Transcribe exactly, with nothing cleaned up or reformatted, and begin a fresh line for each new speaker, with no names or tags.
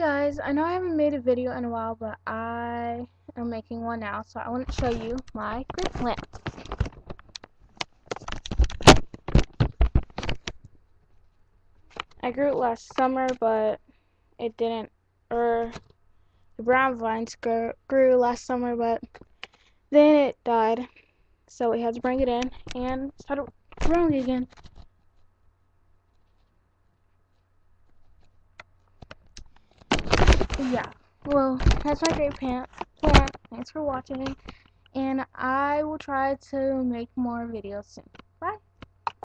Guys, I know I haven't made a video in a while, but I am making one now, so I want to show you my grape plant. I grew it last summer, but it didn't, or the brown vines grew, grew last summer, but then it died, so we had to bring it in and start growing again. Yeah, well, that's my grape plant. plant. Thanks for watching, and I will try to make more videos soon.